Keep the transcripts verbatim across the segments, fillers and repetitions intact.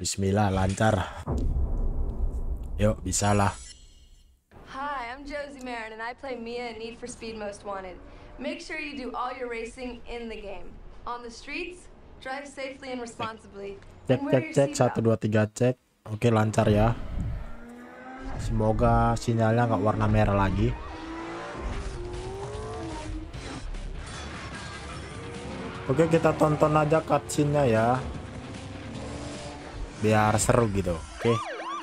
Bismillah, lancar. Yuk, bisa lah. Hi, I'm Josie Marin, and I play Mia in Need for Speed Most Wanted. Make sure you do all your racing in the game. On the streets, drive safely and responsibly, Cek, and wear cek, your cek. Satu, seatbelt. dua, tiga, cek. Oke, lancar ya. Semoga sinyalnya nggak warna merah lagi. Oke, kita tonton aja cutscene-nya ya. Biar seru gitu. Oke.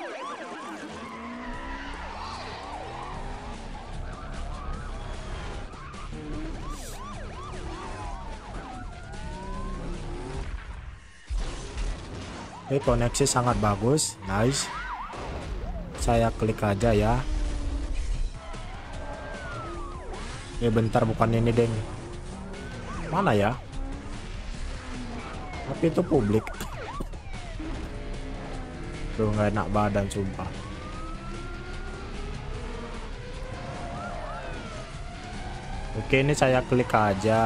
Oke, koneksi sangat bagus. Nice. Saya klik aja ya. Eh bentar, bukan ini deng. Mana ya? Tapi itu publik. Tuh nggak enak badan sumpah. Oke, ini saya klik aja.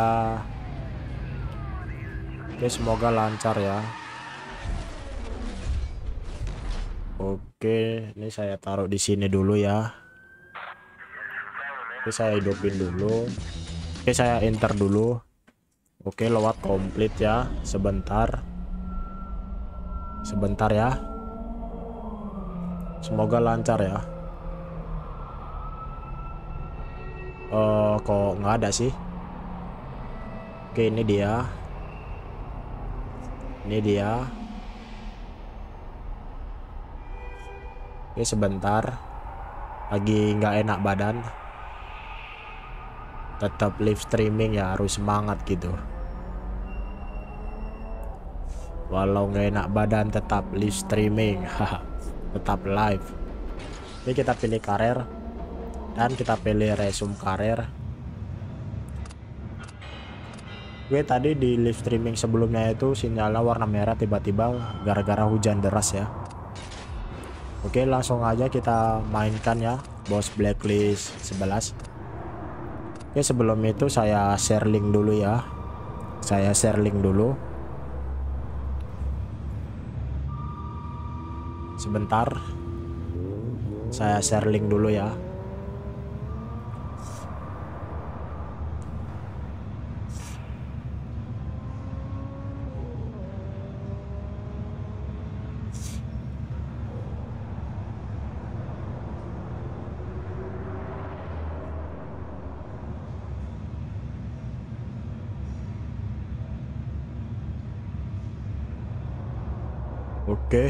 Oke, semoga lancar ya. Oke, ini saya taruh di sini dulu ya. Oke, saya hidupin dulu. Oke, saya enter dulu. Oke, lewat komplit ya. Sebentar. Sebentar ya. Semoga lancar ya. Oh, kok nggak ada sih? Oke, ini dia. Ini dia. Oke, sebentar. Lagi nggak enak badan. Tetap live streaming ya, harus semangat gitu. Walau nggak enak badan, tetap live streaming. Tetap live. Ini kita pilih karir. Dan kita pilih resume karir. Oke, tadi di live streaming sebelumnya itu sinyalnya warna merah tiba-tiba gara-gara hujan deras ya. Oke, langsung aja kita mainkan ya, Boss Blacklist sebelas. Oke, sebelum itu saya share link dulu ya. Saya share link dulu. Sebentar. Saya share link dulu ya. Oke.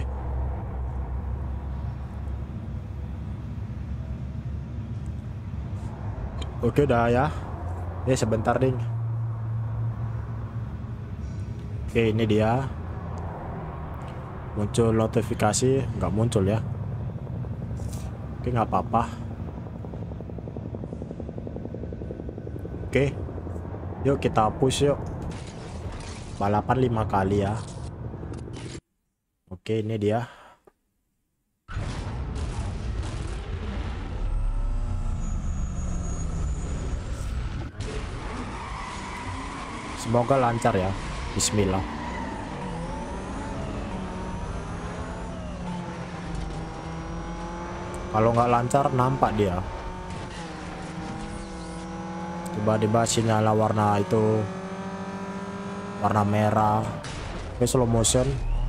Oke, udah ya. Ini sebentar ding. Oke, ini dia. Muncul notifikasi, nggak muncul ya. Oke, nggak apa-apa. Oke. Yuk kita push yuk. Balapan lima kali ya. Oke, ini dia. Semoga lancar ya. Bismillah. Kalau nggak lancar nampak dia. Tiba-tiba sinyal warna itu warna merah. Oke, slow motion.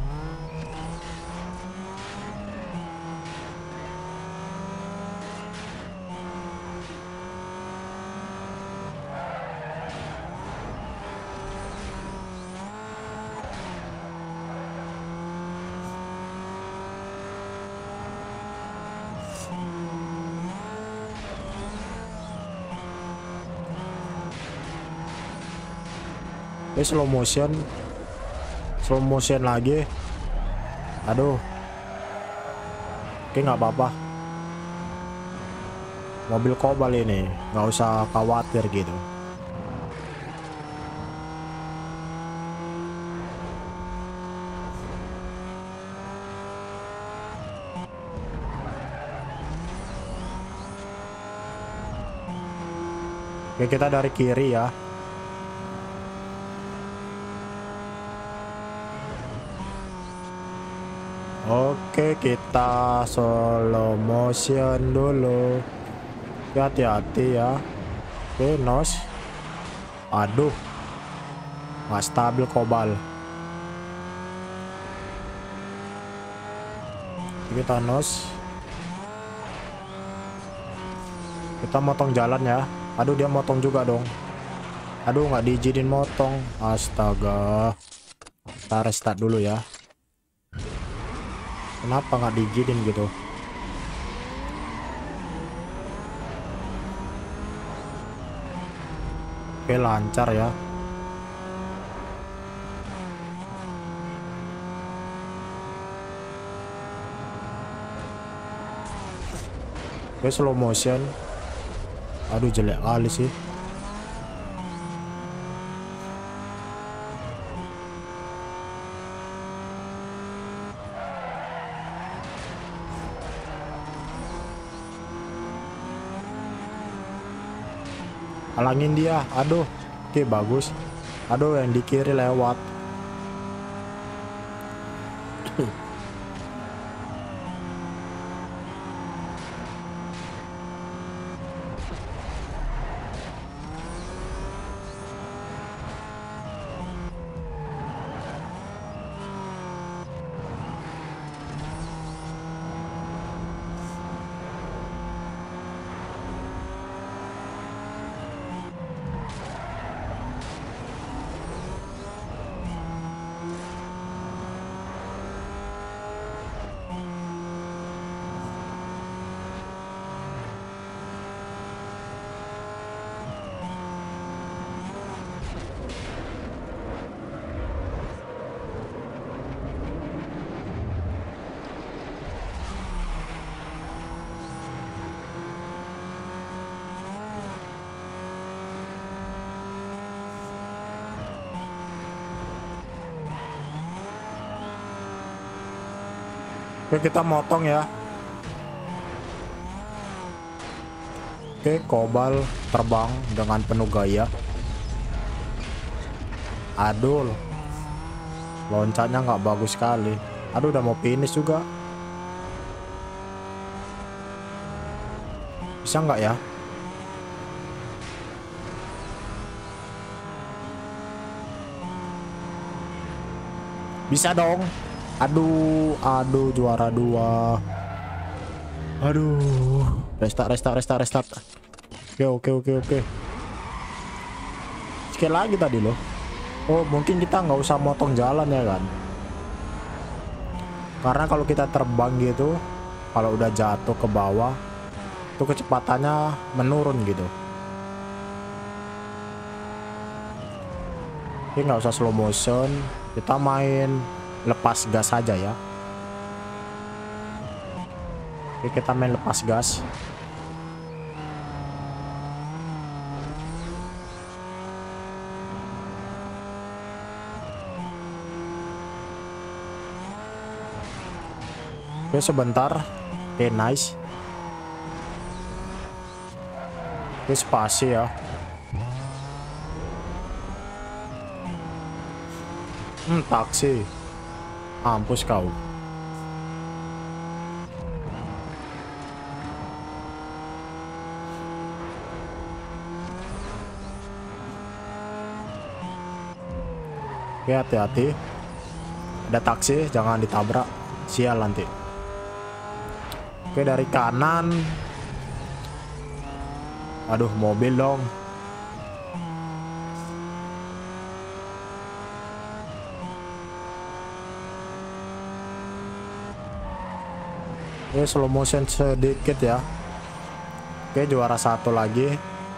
Oke, slow motion. Slow motion lagi. Aduh. Oke, nggak apa-apa. Mobil kobal ini, nggak usah khawatir gitu. Oke, kita dari kiri ya. Oke, kita slow motion dulu. Hati-hati ya. Oke, nos. Aduh, nggak stabil kobal. Kita nos. Kita motong jalan ya. Aduh, dia motong juga dong. Aduh, nggak diizinin motong. Astaga. Kita restart dulu ya. Kenapa nggak diizinin gitu? Oke, lancar ya. Oke, slow motion. Aduh, jelek kali sih. Halangin dia. Aduh. Oke, bagus. Aduh, yang di kiri lewat. Oke, kita motong ya. Oke, kobal terbang dengan penuh gaya. Aduh, loncatnya nggak bagus sekali. Aduh, udah mau finish juga. Bisa nggak ya? Bisa dong. Aduh, aduh, juara dua. Aduh, restart, restart, restart, restart. Oke, oke, oke, oke. Sekali lagi tadi loh. Oh, mungkin kita nggak usah motong jalan ya kan? Karena kalau kita terbang gitu, kalau udah jatuh ke bawah, itu kecepatannya menurun gitu. Oke, nggak usah slow motion. Kita main lepas gas saja ya. Oke, kita main lepas gas. Oke, sebentar. Oke, nice. Oke, spasi ya. Hmm, taksi. Mampus kau. Oke, hati-hati. Ada taksi, jangan ditabrak. Sial nanti. Oke, dari kanan. Aduh, mobil dong. Oke, slow motion sedikit ya. Oke, juara satu lagi.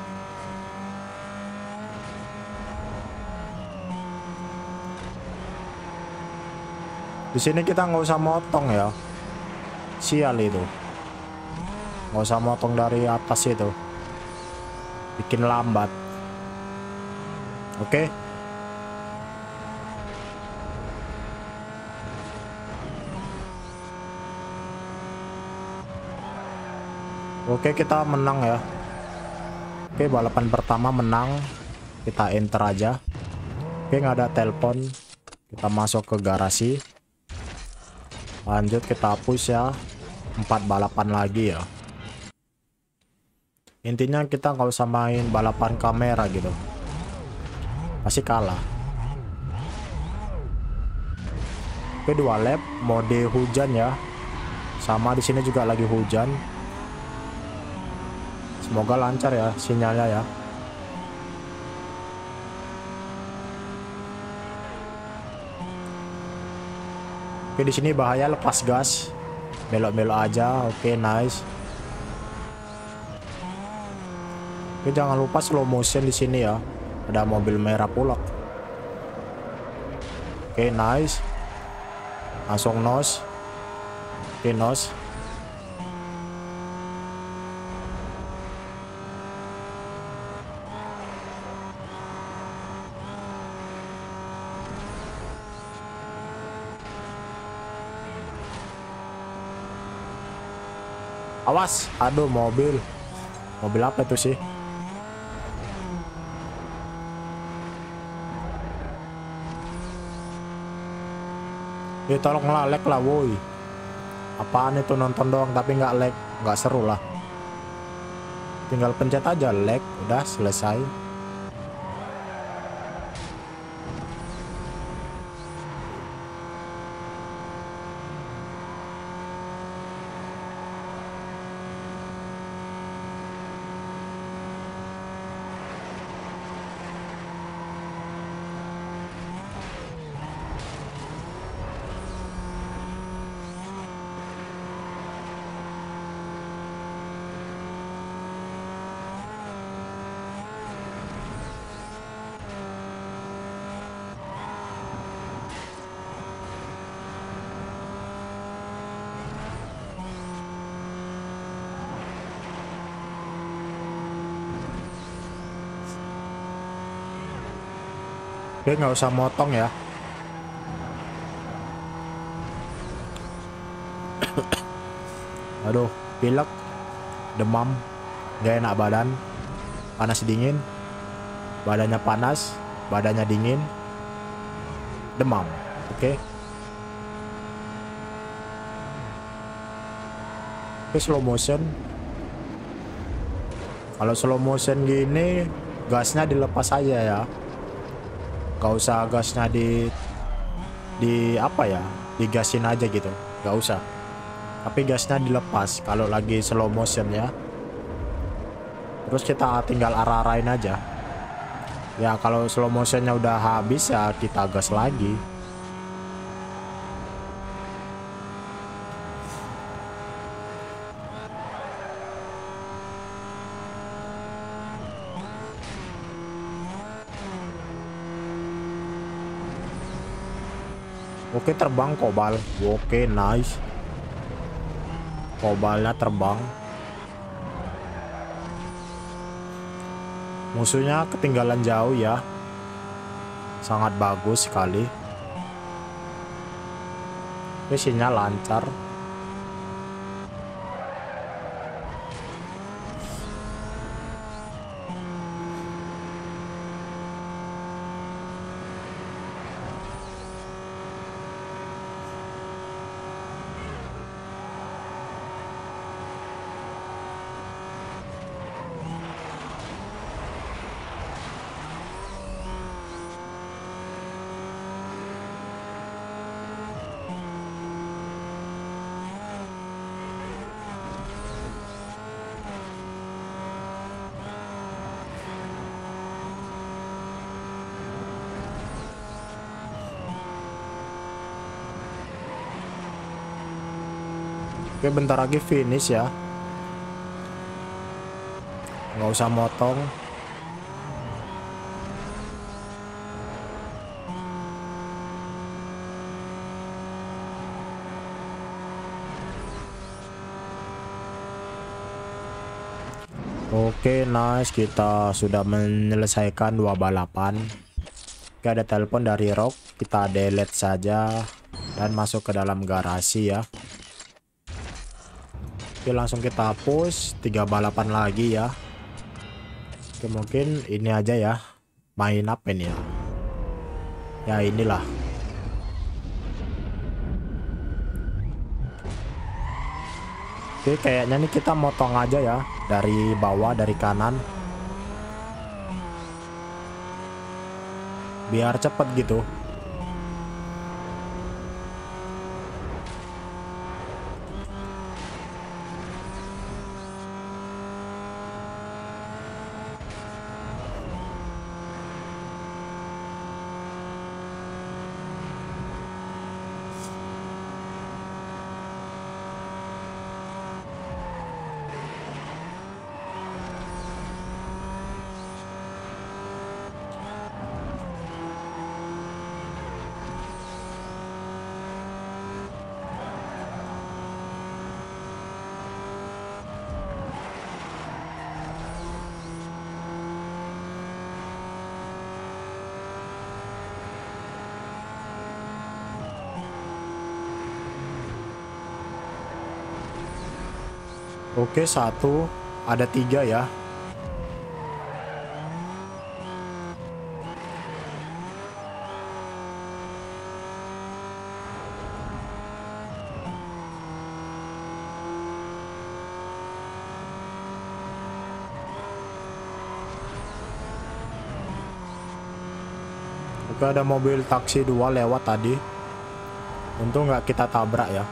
Di sini kita nggak usah motong ya. Sial itu. Nggak usah motong dari atas itu. Bikin lambat. Oke. Oke, kita menang ya. Oke, balapan pertama menang. Kita enter aja. Oke, nggak ada telepon. Kita masuk ke garasi. Lanjut kita hapus ya. Empat balapan lagi ya. Intinya kita nggak usah main balapan kamera gitu, pasti kalah. Oke, dua lap mode hujan ya. Sama di sini juga lagi hujan. Semoga lancar ya sinyalnya ya. Oke, di sini bahaya lepas gas. Belok-belok aja. Oke, nice. Oke, jangan lupa slow motion di sini ya. Ada mobil merah pula. Oke, nice. Langsung nos. Oke, nos. Awas, aduh mobil. Mobil apa itu sih? Ya tolong lah, lag lah woi. Apaan itu, nonton doang tapi nggak lag, nggak seru lah. Tinggal pencet aja lag, udah selesai. Oke, nggak usah motong ya. Aduh, pilek, demam, gak enak badan, panas dingin, badannya panas, badannya dingin, demam. Oke. Oke, slow motion. Kalau slow motion gini, gasnya dilepas aja ya. Gak usah gasnya di di apa ya, digasin aja gitu, gak usah. Tapi gasnya dilepas kalau lagi slow motion ya. Terus kita tinggal arah-arahin aja. Ya kalau slow motionnya udah habis ya kita gas lagi. Oke, terbang kobal. Oke, nice. Kobalnya terbang. Musuhnya ketinggalan jauh ya. Sangat bagus sekali. Misinya lancar. Oke, bentar lagi finish ya. Nggak usah motong. Oke, nice. Kita sudah menyelesaikan dua balapan. Oke, ada telepon dari Rock. Kita delete saja dan masuk ke dalam garasi ya. Oke, langsung kita hapus. Tiga balapan lagi ya. Oke, mungkin ini aja ya. Main apa ini ya? Ya inilah. Oke, kayaknya nih kita motong aja ya dari bawah, dari kanan, biar cepet gitu. Oke, satu, ada tiga ya. Oke, ada mobil taksi dua lewat tadi. Untung nggak kita tabrak ya.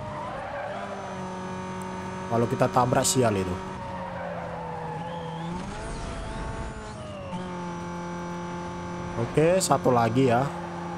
Kalau kita tabrak sial itu. Oke, satu lagi ya.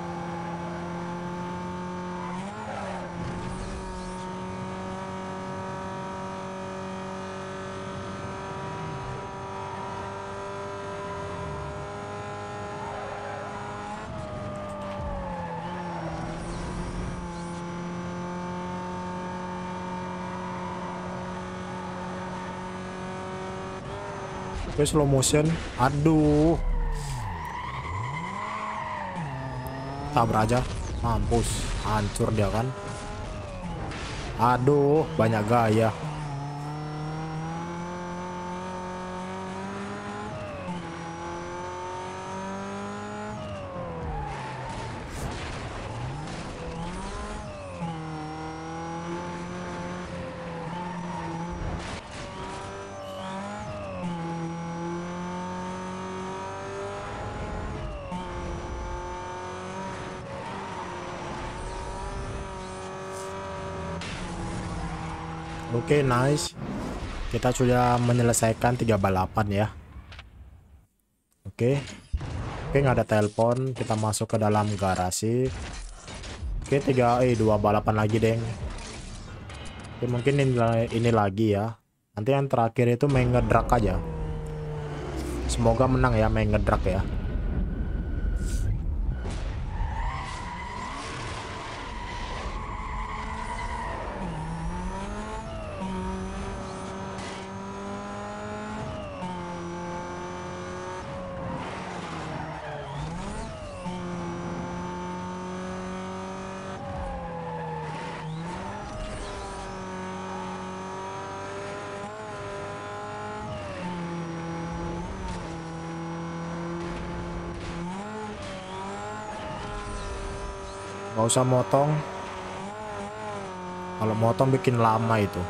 Oke, slow motion. Aduh. Tabrak aja. Mampus. Hancur dia kan. Aduh, banyak gaya. Oke, nice. Kita sudah menyelesaikan tiga balapan ya. Oke. Oke, nggak ada telepon. Kita masuk ke dalam garasi. Oke, tiga eh dua balapan lagi, Deng. Oke, mungkin ini, ini lagi ya. Nanti yang terakhir itu main ngedrak aja. Semoga menang ya main ngedrak ya. Nggak usah motong. Kalau motong bikin lama itu.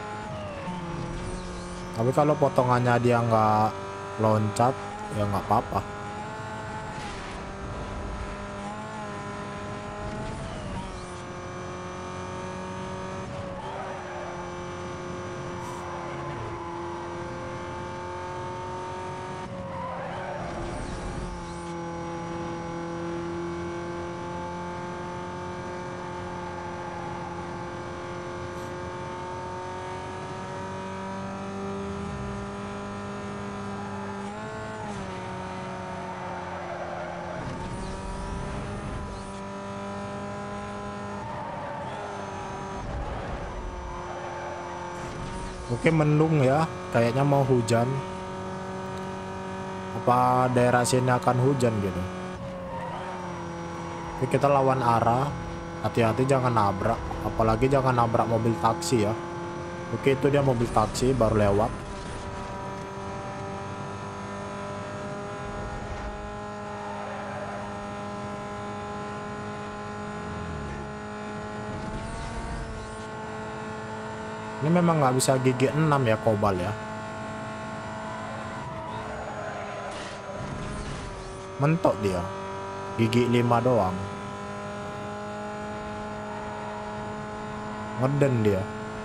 Tapi kalau potongannya dia nggak loncat, ya nggak apa-apa. Oke, mendung ya, kayaknya mau hujan. Apa daerah sini akan hujan gitu? Oke, kita lawan arah. Hati-hati jangan nabrak, apalagi jangan nabrak mobil taksi ya. Oke, itu dia mobil taksi baru lewat. Ini memang nggak bisa gigi enam ya Kobal ya. Mentok dia. Gigi lima doang. Ngeden dia.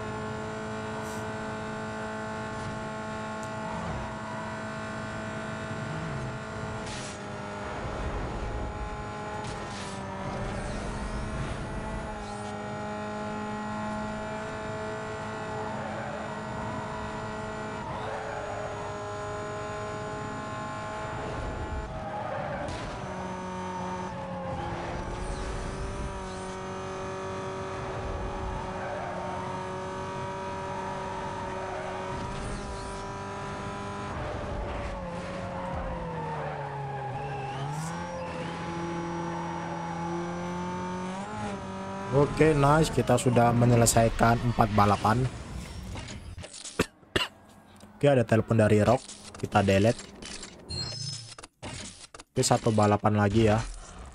Oke, nice. Kita sudah menyelesaikan empat balapan. Oke, ada telepon dari Rock. Kita delete. Oke, satu balapan lagi ya.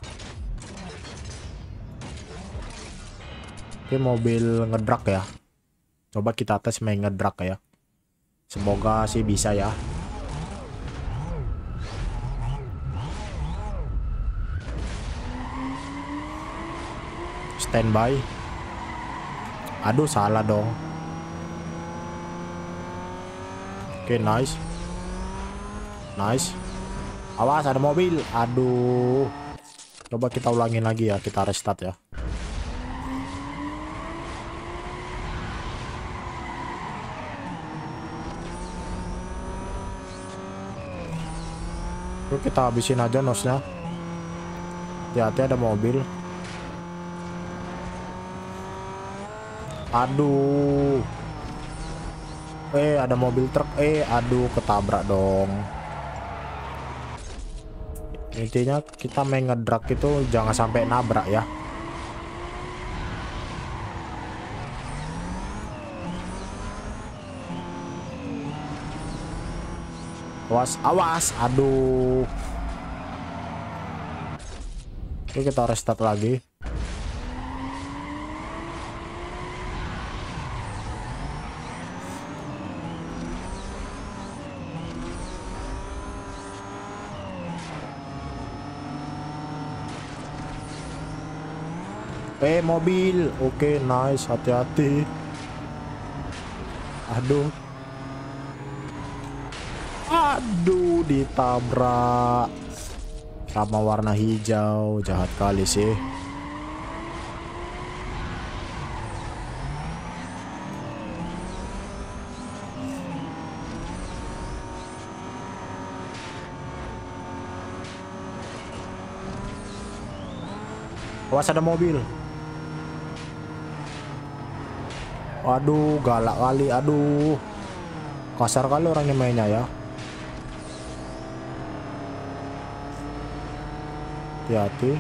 Oke, mobil ngedrak ya. Coba kita tes main ngedrak ya. Semoga sih bisa ya. Standby. Aduh, salah dong. Oke, nice. Nice. Awas, ada mobil. Aduh. Coba kita ulangin lagi ya. Kita restart ya. Yuk kita habisin aja nosnya. Hati-hati, ada mobil. Aduh. Eh, ada mobil truk. Eh, aduh, ketabrak dong. Intinya kita main ngedrak itu jangan sampai nabrak ya. Awas, awas. Aduh. Oke, kita restart lagi. Eh, mobil. Oke, nice. Hati-hati. Aduh. Aduh, ditabrak sama warna hijau. Jahat kali sih. Awas, ada mobil. Aduh, galak kali. Aduh, kasar kali orangnya mainnya ya. Hati-hati.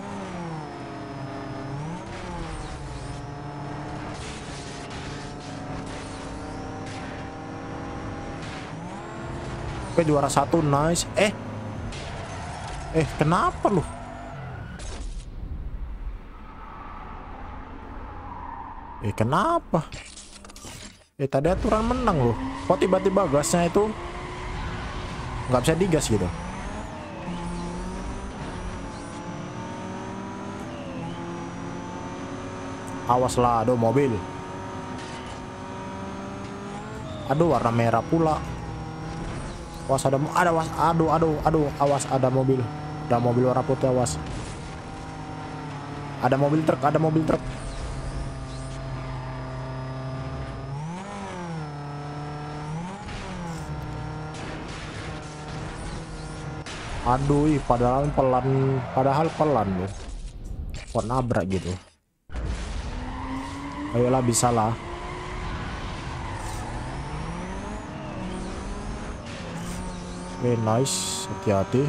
Oke, juara satu, nice. Eh, eh, kenapa lu? Eh, kenapa? Eh, tadi aturan menang loh. Kok tiba-tiba gasnya itu nggak bisa digas gitu? Awas lah, aduh mobil. Aduh, warna merah pula. Awas, ada, ada, awas, aduh, aduh, aduh, awas, ada mobil. Ada mobil warna putih, awas. Ada mobil truk, ada mobil truk. Aduh, ih, padahal pelan, padahal pelan loh. Kok nabrak gitu? Ayolah, bisa lah. Oke, nice. Hati-hati.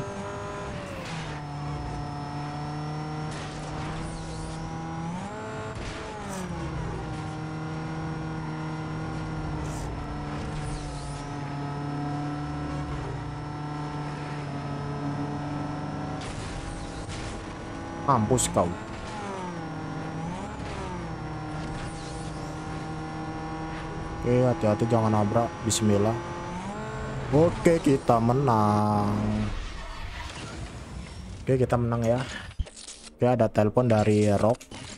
Mampus kau. Oke, hati-hati jangan nabrak. Bismillah. Oke, kita menang. Oke, kita menang ya. Oke, ada telepon dari Rock.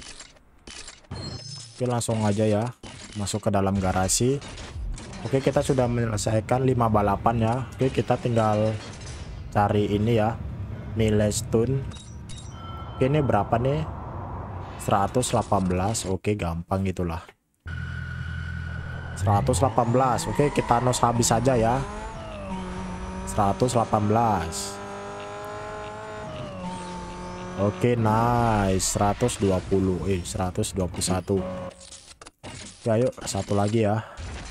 Oke, langsung aja ya masuk ke dalam garasi. Oke, kita sudah menyelesaikan lima balapan ya. Oke, kita tinggal cari ini ya, milestone. Oke, ini berapa nih? seratus delapan belas. Oke, gampang gitulah. seratus delapan belas. Oke, kita nos habis aja ya. seratus delapan belas. Oke, nice. seratus dua puluh. Eh, seratus dua puluh satu. Oke, ayo satu lagi ya.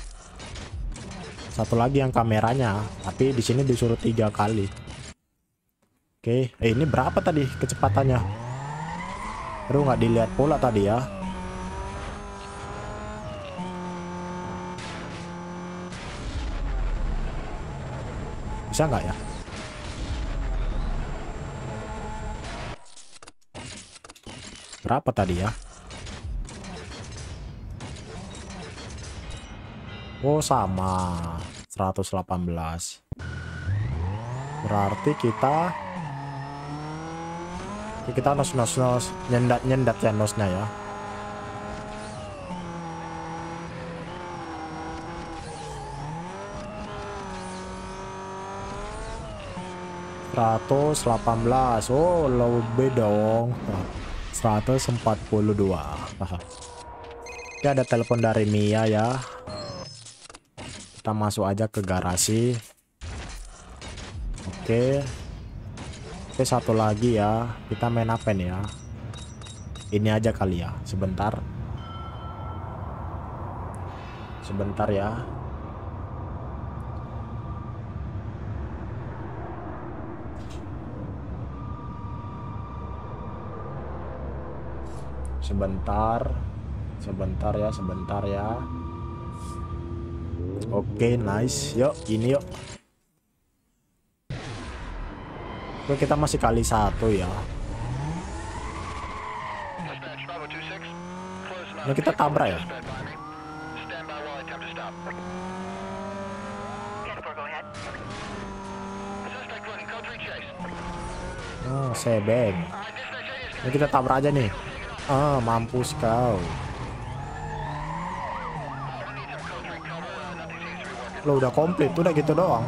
Satu lagi yang kameranya, tapi di sini disuruh tiga kali. Oke, eh, ini berapa tadi kecepatannya? Aduh, nggak dilihat pula tadi ya. Bisa nggak ya? Berapa tadi ya? Oh, sama. seratus delapan belas. Berarti kita kita nos nos nos nyendat nyendat ya nosnya ya. seratus delapan belas. Oh, lebih dong. seratus empat puluh dua. Oke, ada telepon dari Mia ya. Kita masuk aja ke garasi. Oke. Oke, satu lagi ya. Kita main apa nih ya? Ini aja kali ya. Sebentar. Sebentar ya. Sebentar. Sebentar ya, sebentar ya. Oke, nice. Yuk, ini yuk. Oke, kita masih kali satu ya. Ini kita tabrak ya. Oh, sebeng. Ini kita tabrak aja nih. Ah, mampus kau. Lo udah komplit, udah gitu doang.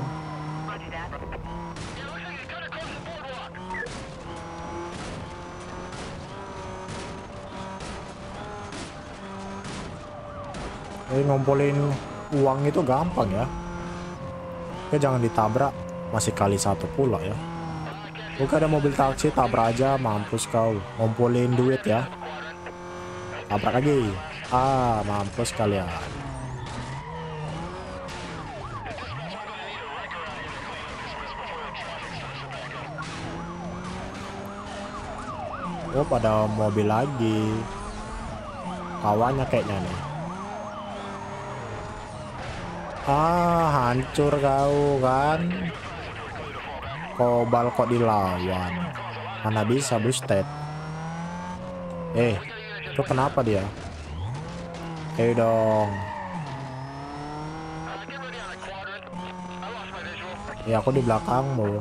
Jadi ngumpulin uang itu gampang ya. Oke, jangan ditabrak. Masih kali satu pula ya. Oke, ada mobil taksi, tabrak aja, mampus kau. Ngumpulin duit ya. Tabrak lagi. Ah, mampus kalian. Oh, pada mobil lagi. Kawannya kayaknya nih. Ah, hancur kau kan. Kobal kok dilawan. Mana bisa boosted. Eh, itu kenapa dia? Eh dong. Ya, aku di belakangmu.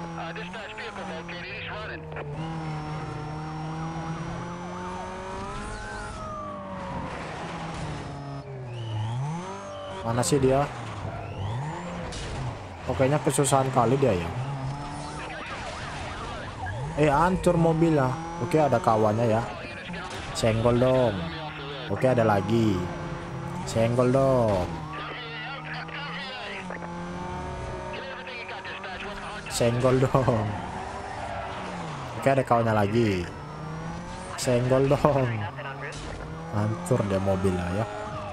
Mana sih dia? Oh, kayaknya kesusahan kali dia ya. Eh, hancur mobilnya. Oke, ada kawannya ya. Senggol dong. Oke, ada lagi. Senggol dong. Senggol dong. Oke, ada kawannya lagi. Senggol dong. Hancur deh mobilnya ya.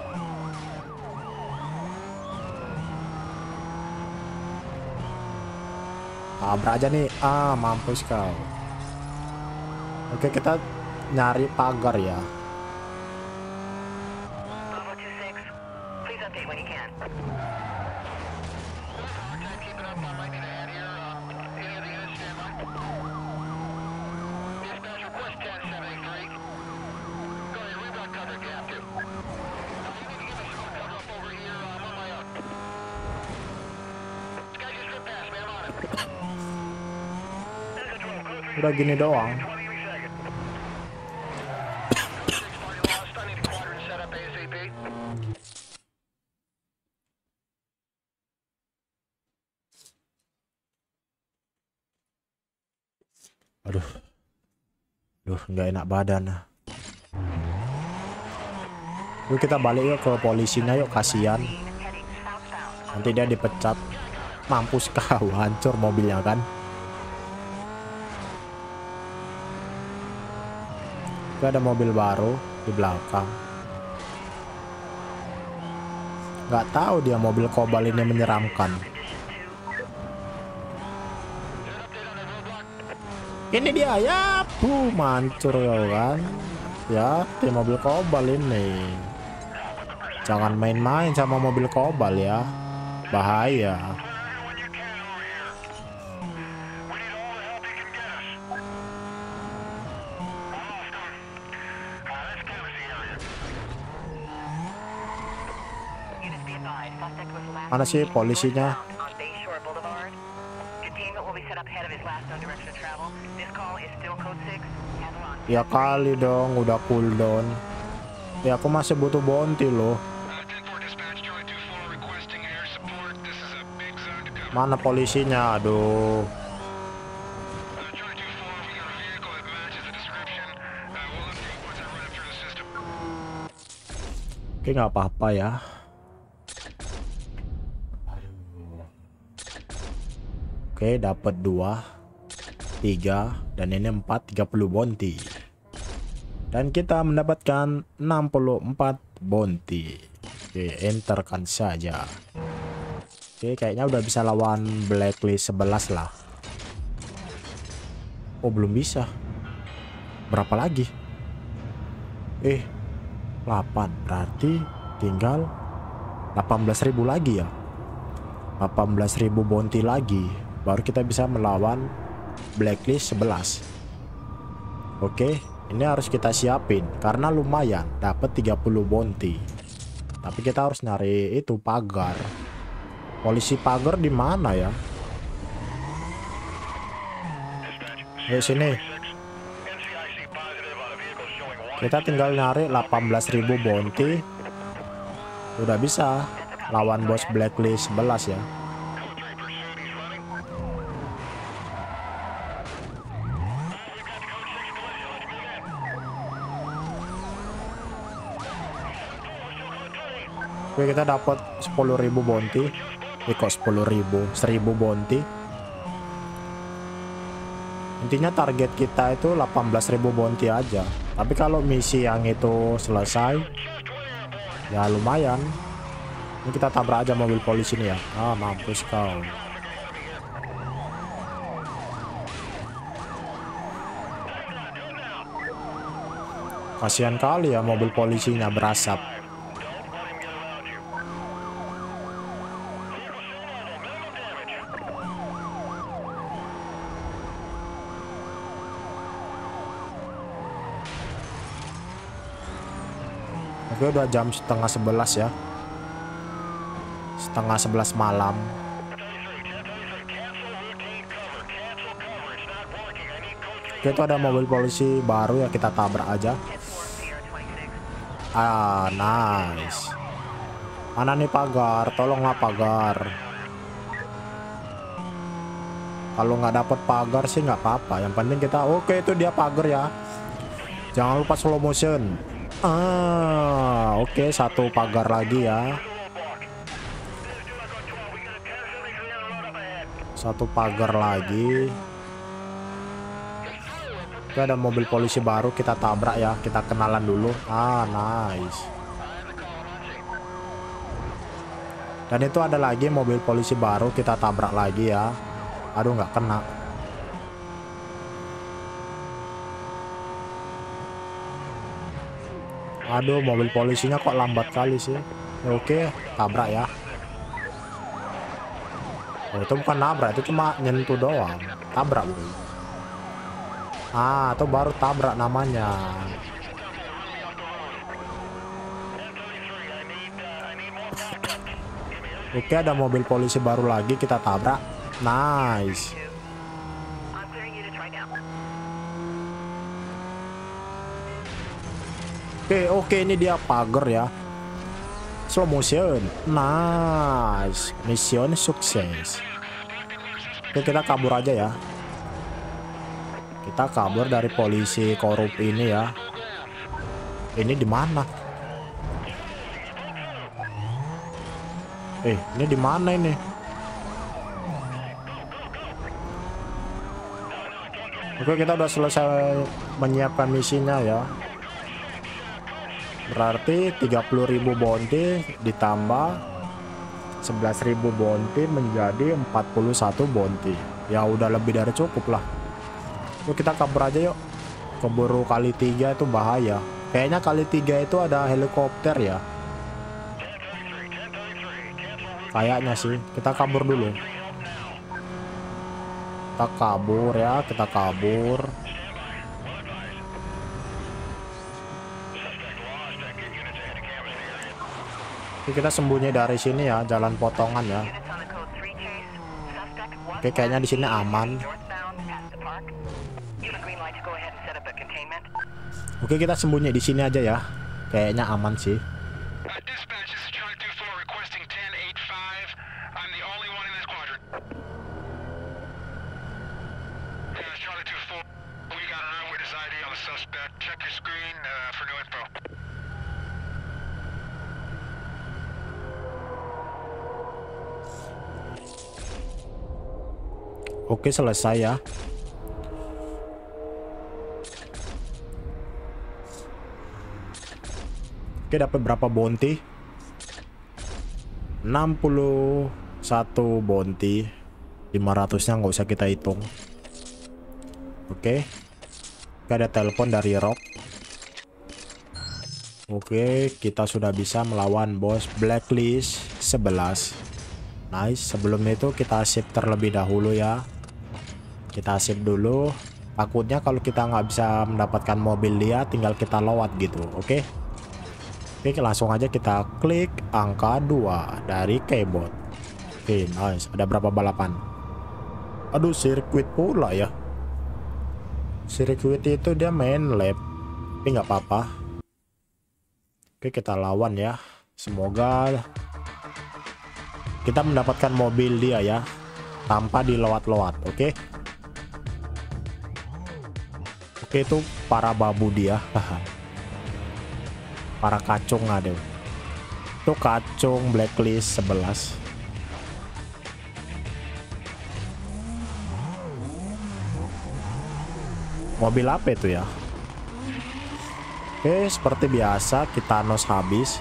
Tabrak aja nih. Ah, mampus kau. Oke, kita nyari pagar ya. Udah gini doang. Aduh. Duh, nggak enak badan. Yuk kita balik yuk ke polisinya yuk, kasihan. Nanti dia dipecat. Mampus kau, hancur mobilnya kan. Itu ada mobil baru di belakang. Nggak tahu dia mobil Kobal ini menyeramkan. Ini dia ya, puh, mancur ya kan. Ya, di mobil Kobal ini. Jangan main-main sama mobil Kobal ya. Bahaya. Mana sih polisinya? Ya kali dong, udah cooldown. Ya aku masih butuh bounty loh. Mana polisinya? Aduh. Oke, nggak apa-apa ya. Oke, dapat dua, tiga, dan ini empat, tiga puluh bounty. Dan kita mendapatkan enam puluh empat bounty. Oke, enterkan saja. Oke, kayaknya udah bisa lawan Blacklist sebelas lah. Oh, belum bisa. Berapa lagi? Eh, delapan. Berarti tinggal delapan belas ribu lagi ya. delapan belas ribu bounty lagi. Baru kita bisa melawan Blacklist sebelas. Oke, ini harus kita siapin. Karena lumayan, dapat tiga puluh bounty. Tapi kita harus nyari itu pagar. Polisi pagar di mana ya? Ayo sini. Kita tinggal nyari delapan belas ribu bounty. Udah bisa lawan bos Blacklist sebelas ya. Oke, kita dapat sepuluh ribu bounty. Eh, kok sepuluh ribu? seribu bounty. Intinya target kita itu delapan belas ribu bounty aja. Tapi kalau misi yang itu selesai, ya lumayan. Ini kita tabrak aja mobil polisi ini ya. Ah, mampus kau. Kasihan kali ya mobil polisinya berasap. Oke, udah jam setengah sebelas ya. Setengah sebelas malam. Oke, itu ada mobil polisi baru ya, kita tabrak aja. Ah, nice. Mana nih pagar? Tolonglah pagar. Kalau nggak dapet pagar sih nggak apa-apa. Yang penting kita, oke itu dia pagar ya. Jangan lupa slow motion. Ah, oke okay, satu pagar lagi ya. Satu pagar lagi. Oke, ada mobil polisi baru, kita tabrak ya. Kita kenalan dulu. Ah, nice. Dan itu ada lagi mobil polisi baru, kita tabrak lagi ya. Aduh, nggak kena. Aduh, mobil polisinya kok lambat kali sih. Ya, oke, tabrak ya. Oh, itu bukan nabrak, itu cuma nyentuh doang. Tabrak, bro. Ah, itu baru tabrak namanya. Oke, ada mobil polisi baru lagi, kita tabrak. Nice. Oke, oke, ini dia pagar ya. Slow motion. Nice. Mission sukses. Oke, kita kabur aja ya. Kita kabur dari polisi korup ini ya. Ini di mana? Eh, ini di mana ini? Oke, kita udah selesai menyiapkan misinya ya. Berarti tiga puluh ribu bounty ditambah sebelas ribu bounty menjadi empat puluh satu bounty. Ya udah lebih dari cukup lah. Yuk kita kabur aja yuk. Keburu kali tiga itu bahaya. Kayaknya kali tiga itu ada helikopter ya. Kayaknya sih. Kita kabur dulu. Kita kabur ya. Kita kabur. Kita sembunyi dari sini ya, jalan potongan ya. Oke, kayaknya di sini aman. Oke, kita sembunyi di sini aja ya. Kayaknya aman sih. Oke, selesai ya. Oke, dapat berapa bounty? enam puluh satu bounty. lima ratus-nya nggak usah kita hitung. Oke. Oke, ada telepon dari Rock. Oke, kita sudah bisa melawan bos Blacklist sebelas. Nice, sebelum itu kita save terlebih dahulu ya. Kita save dulu. Takutnya kalau kita nggak bisa mendapatkan mobil dia, tinggal kita lewat gitu. Oke. Oke, langsung aja kita klik angka dua dari keyboard. Oke, nice. Ada berapa balapan? Aduh, sirkuit pula ya. Sirkuit itu dia main lap. Tapi nggak apa-apa. Oke, kita lawan ya. Semoga kita mendapatkan mobil dia ya. Tanpa dilewat-lewat, oke? Oke, itu para babu dia. Para kacung ada. Itu kacung Blacklist sebelas. Mobil apa itu ya? Oke, seperti biasa kita nos habis.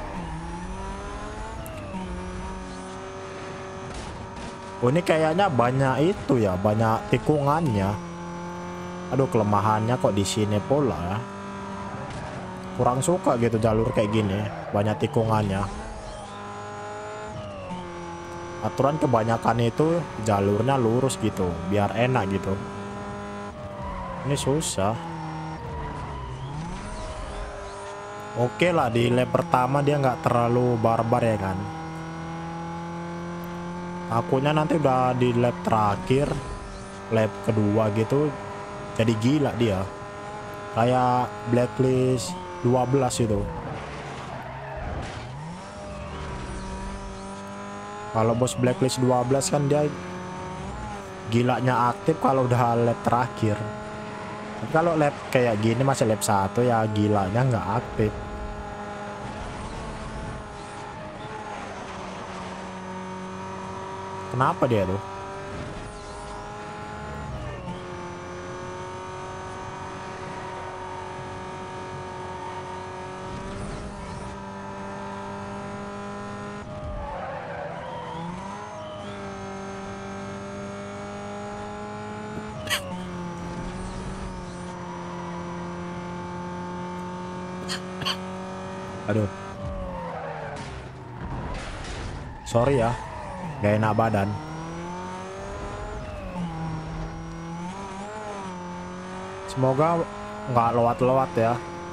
Oh, ini kayaknya banyak itu ya, banyak tikungannya. Aduh, kelemahannya kok di sini pula ya. Kurang suka gitu jalur kayak gini, banyak tikungannya. Aturan kebanyakan itu jalurnya lurus gitu, biar enak gitu. Ini susah. Oke lah, di lap pertama dia nggak terlalu barbar ya kan. Akunya nanti udah di lap terakhir, lap kedua gitu, jadi gila dia. Kayak Blacklist dua belas itu. Kalau bos Blacklist dua belas kan dia gilanya aktif kalau udah lap terakhir. Tapi kalau lap kayak gini masih lap satu ya gilanya nggak aktif. Kenapa dia tuh? Aduh. Sorry ya. Gak enak badan. Semoga nggak lewat-lewat ya.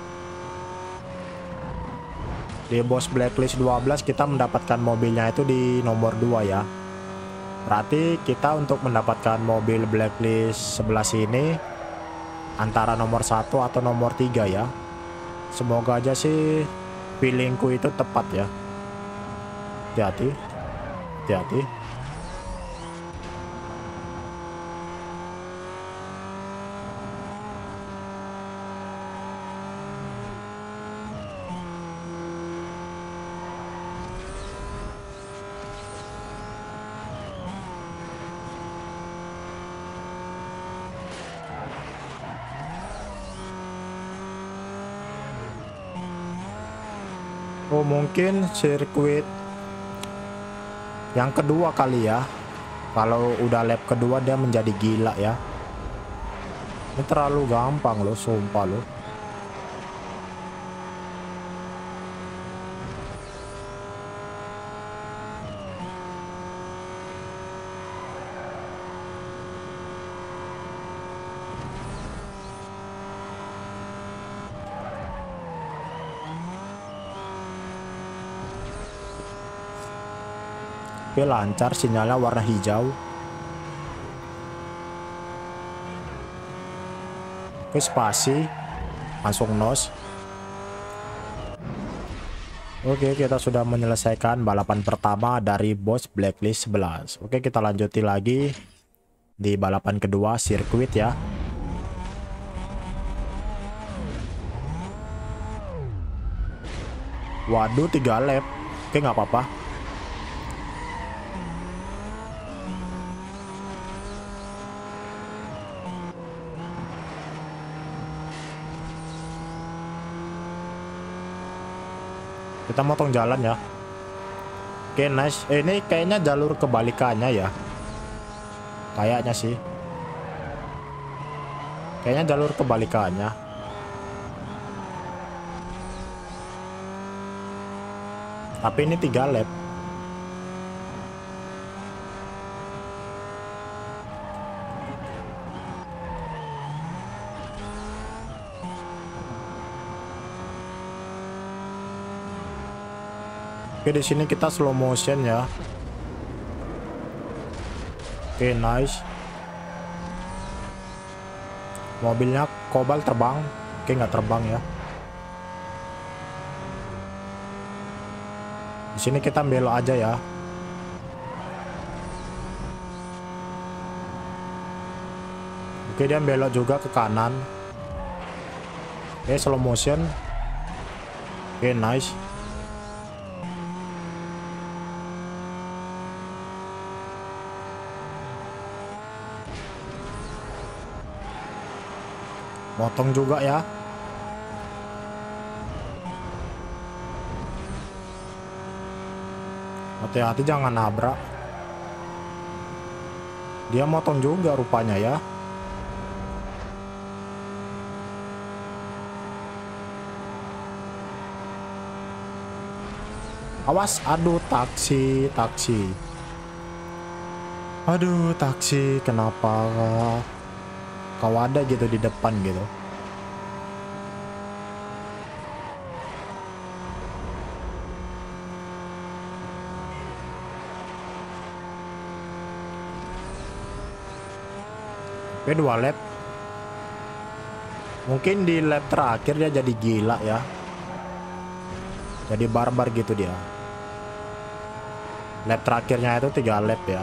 Di bos Blacklist dua belas kita mendapatkan mobilnya itu di nomor dua ya. Berarti kita untuk mendapatkan mobil Blacklist sebelas ini antara nomor satu atau nomor tiga ya. Semoga aja sih feelingku itu tepat ya. Hati-hati. Hati-hati. Oh, mungkin sirkuit yang kedua kali ya. Kalau udah lap kedua dia menjadi gila ya. Ini terlalu gampang loh, sumpah loh. Oke, lancar, sinyalnya warna hijau. Oke, spasi. Langsung nos. Oke, kita sudah menyelesaikan balapan pertama dari bos Blacklist sebelas. Oke, kita lanjuti lagi di balapan kedua, sirkuit ya. Waduh, tiga lap. Oke, nggak apa-apa. Kita motong jalan ya. Oke, nice. Eh, ini kayaknya jalur kebalikannya ya. Kayaknya sih. Kayaknya jalur kebalikannya. Tapi ini tiga lap. Oke, di sini kita slow motion ya. Oke, nice. Mobilnya Cobalt terbang. Oke, nggak terbang ya. Di sini kita belok aja ya. Oke, dia belok juga ke kanan. Oke, slow motion. Oke, nice. Motong juga ya. Hati-hati jangan nabrak. Dia motong juga rupanya ya. Awas, aduh taksi, taksi. Aduh taksi, kenapa kau ada gitu di depan gitu. Oke, dua lap. Mungkin di lap terakhir dia jadi gila ya. Jadi barbar gitu dia. Lap terakhirnya itu tiga lap ya.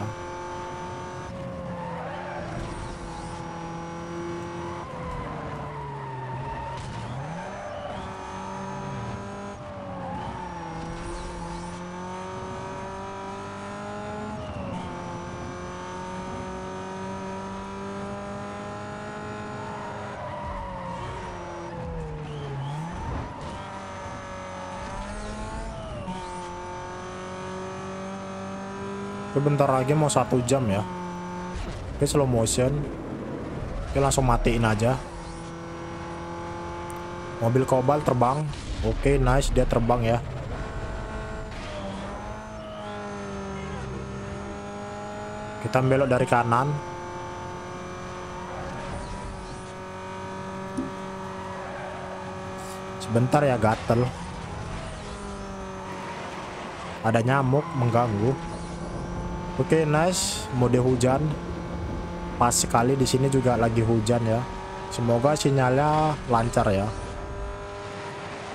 Oke, bentar lagi mau satu jam ya. Oke, slow motion. Oke, langsung matiin aja. Mobil Cobalt terbang. Oke, nice, dia terbang ya. Kita belok dari kanan. Sebentar ya, gatel. Ada nyamuk mengganggu. Oke, nice, mode hujan. Pas sekali di sini juga lagi hujan ya. Semoga sinyalnya lancar ya.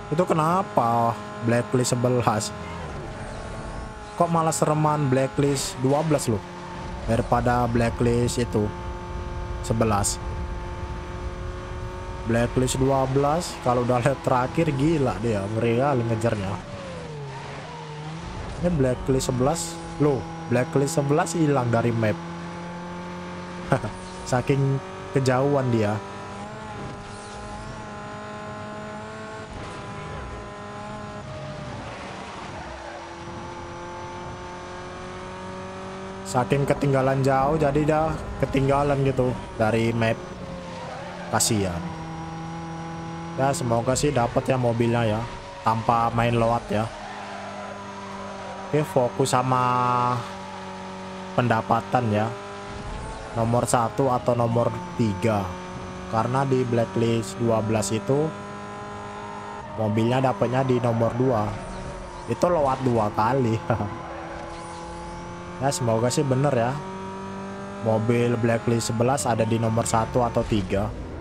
Itu kenapa Blacklist sebelas? Kok malah sereman Blacklist dua belas loh daripada Blacklist itu sebelas. Blacklist dua belas kalau udah lihat terakhir gila dia, ngeri kali ngejarnya. Ini Blacklist sebelas loh, Blacklist sebelas hilang dari map. Saking kejauhan dia. Saking ketinggalan jauh jadi dah ketinggalan gitu dari map. Kasihan. Ya semoga sih dapat ya mobilnya ya tanpa main load ya. Oke, fokus sama pendapatan ya. Nomor satu atau nomor tiga. Karena di Blacklist dua belas itu mobilnya dapatnya di nomor dua. Itu load dua kali. Ya semoga sih bener ya. Mobil Blacklist sebelas ada di nomor satu atau tiga.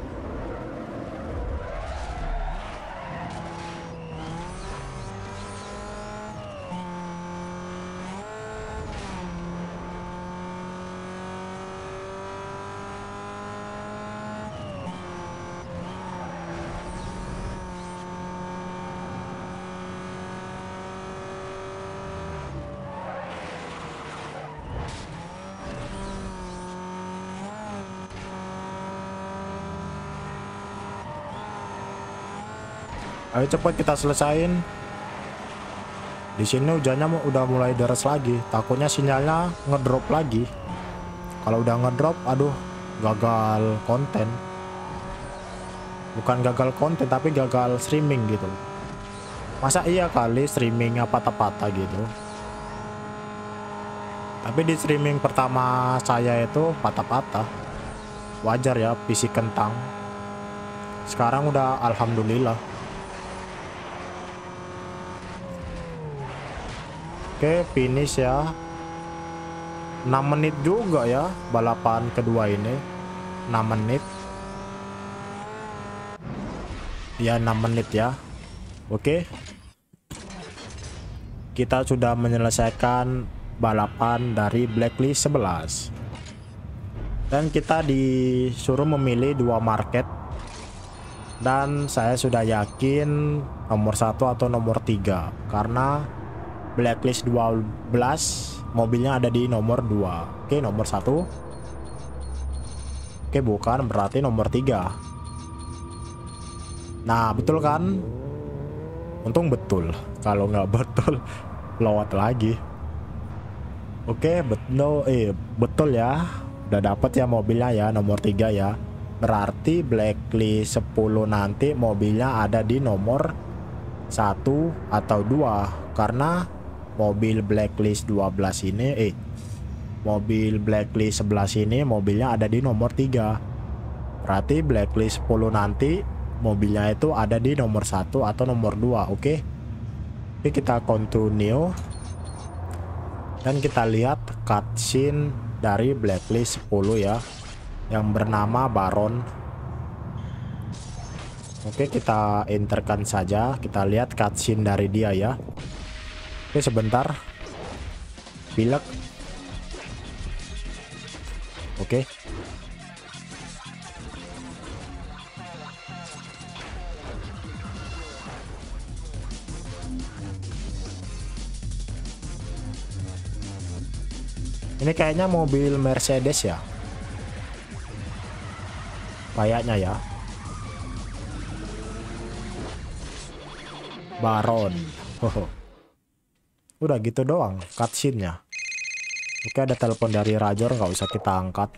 Ayo cepat kita selesain. Di sini hujannya udah mulai deras lagi. Takutnya sinyalnya ngedrop lagi. Kalau udah ngedrop, aduh, gagal konten. Bukan gagal konten, tapi gagal streaming gitu. Masa iya kali streamingnya patah-patah gitu. Tapi di streaming pertama saya itu patah-patah. Wajar ya, P C kentang. Sekarang udah alhamdulillah. Oke, finish ya. enam menit juga ya balapan kedua ini. enam menit. Ya, enam menit ya. Oke. Kita sudah menyelesaikan balapan dari Blacklist sebelas. Dan kita disuruh memilih dua market. Dan saya sudah yakin nomor satu atau nomor tiga karena Blacklist dua belas mobilnya ada di nomor dua. Oke, nomor satu. Oke, bukan, berarti nomor tiga. Nah, betul kan? Untung betul. Kalau nggak betul, lewat lagi. Oke, betul. Eh, betul ya. Udah dapet ya mobilnya ya, nomor tiga ya. Berarti Blacklist sepuluh nanti mobilnya ada di nomor satu atau dua. Karena mobil Blacklist dua belas ini eh mobil Blacklist sebelas ini mobilnya ada di nomor tiga. Berarti Blacklist sepuluh nanti mobilnya itu ada di nomor satu atau nomor dua. Oke. Oke, kita continue. Dan kita lihat cutscene dari Blacklist sepuluh ya, yang bernama Baron. Oke, kita enterkan saja. Kita lihat cutscene dari dia ya. Oke, sebentar. Pilek. Oke. Ini kayaknya mobil Mercedes ya. Kayaknya ya. Baron. Hoho. Udah gitu doang cutscene-nya. Oke, ada telepon dari Rajor, nggak usah kita angkat.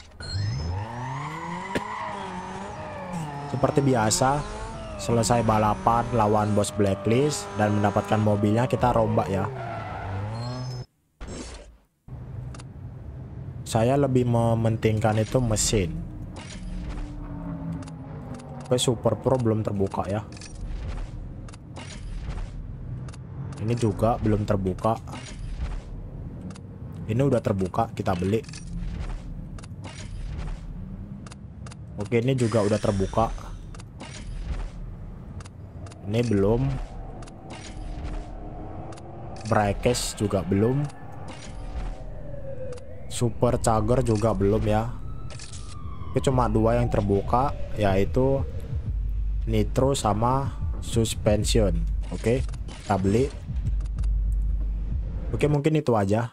Seperti biasa, selesai balapan lawan bos Blacklist dan mendapatkan mobilnya, kita rombak ya. Saya lebih mementingkan itu mesin. Oke, Super Pro belum terbuka ya. Ini juga belum terbuka. Ini udah terbuka, kita beli. Oke, ini juga udah terbuka. Ini belum. Brackets juga belum. Super Charger juga belum ya. Oke, cuma dua yang terbuka, yaitu Nitro sama Suspension. Oke, kita beli. Oke, mungkin itu aja.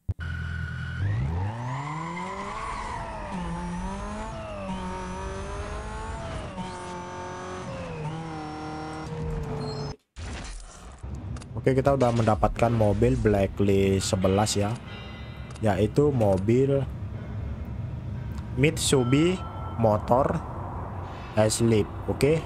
Oke, kita udah mendapatkan mobil Blacklist sebelas ya, yaitu mobil Mitsubishi Motor S-Lift. Oke,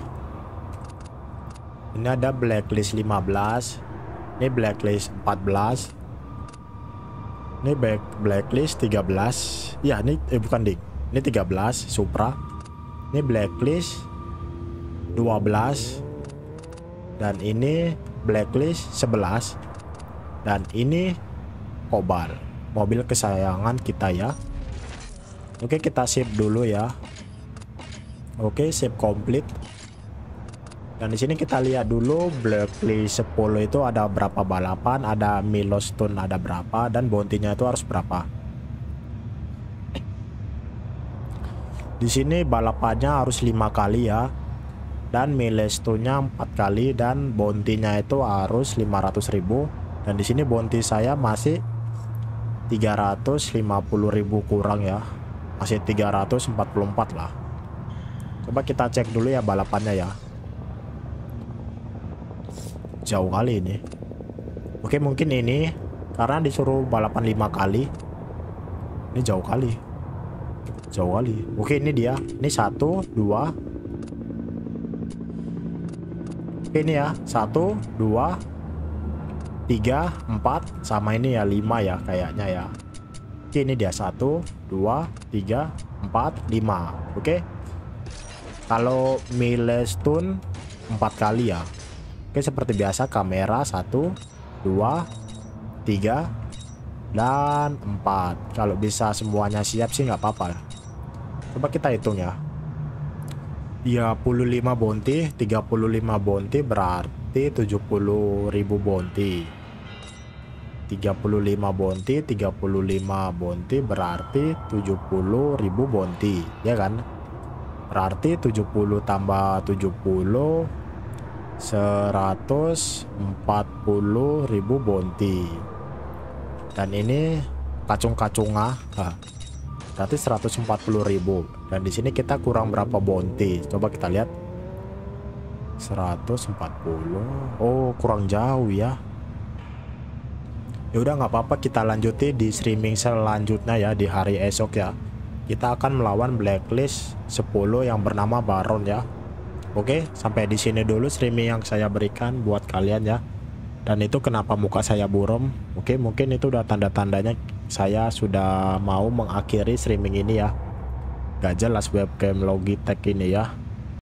ini ada Blacklist lima belas, ini Blacklist empat belas, ini back Blacklist tiga belas ya. Ini eh bukan ding, ini tiga belas Supra, ini Blacklist dua belas, dan ini Blacklist sebelas, dan ini Cobalt, mobil kesayangan kita ya. Oke, kita save dulu ya. Oke, save complete. Dan di sini kita lihat dulu Blacklist sepuluh itu ada berapa balapan, ada milestone ada berapa, dan bounty-nya itu harus berapa. Di sini balapannya harus lima kali ya, dan milestone-nya empat kali, dan bounty-nya itu harus lima ratus ribu. Dan di sini bounty saya masih tiga ratus lima puluh ribu kurang ya, masih tiga ratus empat puluh empat lah. Coba kita cek dulu ya balapannya ya. Jauh kali ini. Oke, mungkin ini karena disuruh balapan lima kali. Ini jauh kali. Jauh kali. Oke, ini dia. Ini satu, dua. Oke, ini ya. Satu, dua, tiga, empat, sama ini ya lima ya kayaknya ya. Oke, ini dia satu, dua, tiga, empat, lima. Oke. Kalau milestone empat kali ya. Oke, seperti biasa kamera satu, dua, tiga, dan empat. Kalau bisa semuanya siap sih nggak apa-apa. Coba kita hitung ya. tiga puluh lima bounty, tiga puluh lima bounty berarti tujuh puluh ribu bounty. tiga puluh lima bounty, tiga puluh lima bounty berarti tujuh puluh ribu bounty, ya kan? Berarti tujuh puluh tambah tujuh puluh, seratus empat puluh ribu bounty. Dan ini kacung-kacungah, berarti seratus empat puluh ribu. Dan di sini kita kurang berapa bounty? Coba kita lihat. seratus empat puluh. Oh, kurang jauh ya. Ya udah nggak apa-apa, kita lanjuti di streaming selanjutnya ya, di hari esok ya. Kita akan melawan Blacklist sepuluh yang bernama Baron ya. Oke, sampai di sini dulu streaming yang saya berikan buat kalian ya. Dan itu kenapa muka saya buram. Oke, mungkin itu udah tanda-tandanya saya sudah mau mengakhiri streaming ini ya. Gak jelas webcam Logitech ini ya.